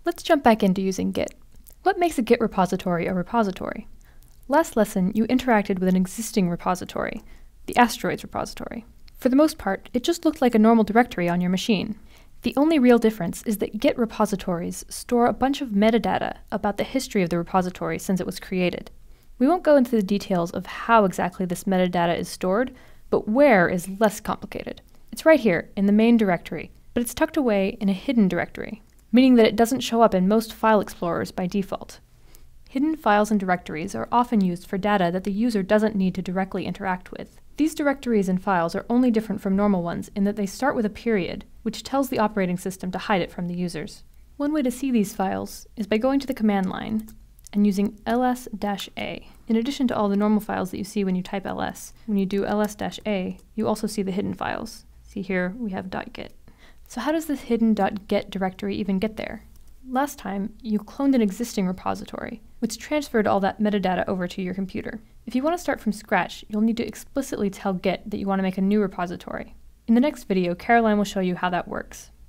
Let's jump back into using Git. What makes a Git repository a repository? Last lesson, you interacted with an existing repository, the Asteroids repository. For the most part, it just looked like a normal directory on your machine. The only real difference is that Git repositories store a bunch of metadata about the history of the repository since it was created. We won't go into the details of how exactly this metadata is stored, but where is less complicated. It's right here in the main directory, but it's tucked away in a hidden directory, meaning that it doesn't show up in most file explorers by default. Hidden files and directories are often used for data that the user doesn't need to directly interact with. These directories and files are only different from normal ones in that they start with a period, which tells the operating system to hide it from the users. One way to see these files is by going to the command line and using ls-a. In addition to all the normal files that you see when you type ls, when you do ls-a, you also see the hidden files. See here, we have .git. So how does this hidden .git directory even get there? Last time, you cloned an existing repository, which transferred all that metadata over to your computer. If you want to start from scratch, you'll need to explicitly tell Git that you want to make a new repository. In the next video, Caroline will show you how that works.